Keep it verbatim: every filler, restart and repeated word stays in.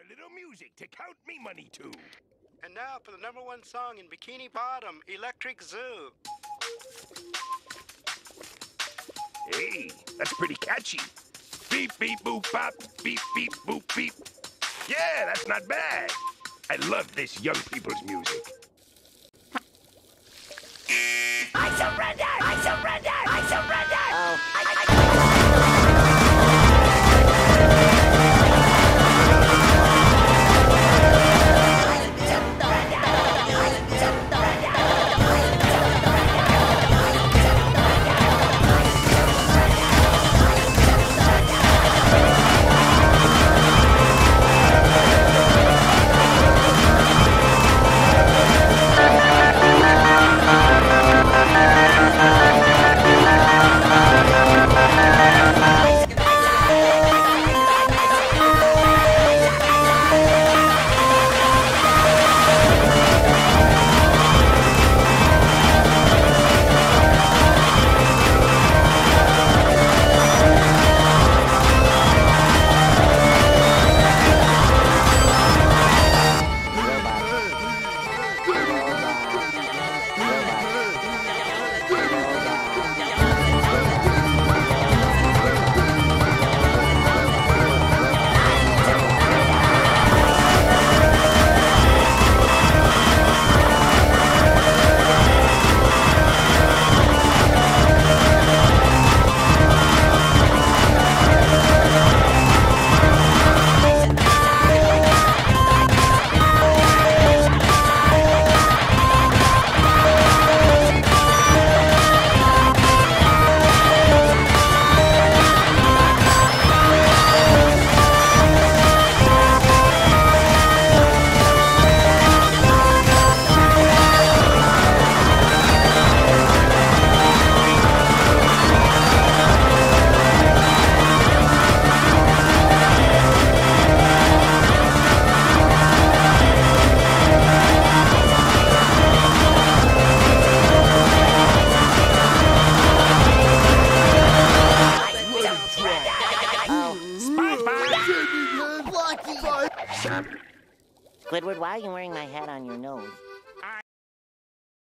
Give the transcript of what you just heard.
little music to count me money to. And now for the number one song in Bikini Bottom, Electric Zoo. Hey, that's pretty catchy. Beep, beep, boop, bop, beep, beep, boop, beep. Yeah, that's not bad. I love this young people's music. I surrender! I surrender! I surrender! Oh, I, I... Squidward, why are you wearing my hat on your nose?